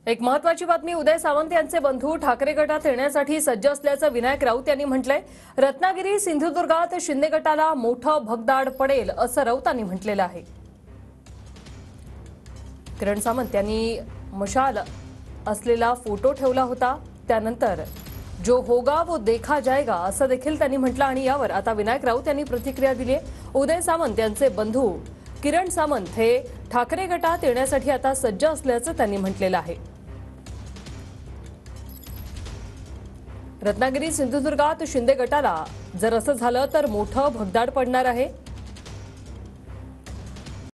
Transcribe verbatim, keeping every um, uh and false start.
एक महत्त्वाची बातमी, उदय सामंत यांचे बंधू ठाकरे गटात येण्यासाठी सज्ज असल्याचं विनायक राऊत यांनी म्हटलंय। रत्नागिरी सिंधुदुर्गात शिंदे गटाला मोठं भगदाड पडेल असं राऊतांनी म्हटलेलं आहे। किरण सामंत यांनी मशाल असलेला फोटो ठेवला होता, त्यानंतर जो होगा वो देखा जाएगा असं देखील त्यांनी म्हटलं आणि यावर आता विनायक राऊत यांनी प्रतिक्रिया दिली आहे। उदय सामंत यांचे बंधू किरण सामंत हे ठाकरे गटात येण्यासाठी आता सज्ज असल्याचं त्यांनी म्हटलेलं आहे। रत्नागिरी सिंधुदुर्गात शिंदे गटाला जर असं झालं तर मोठं भगदाड पडणार आहे।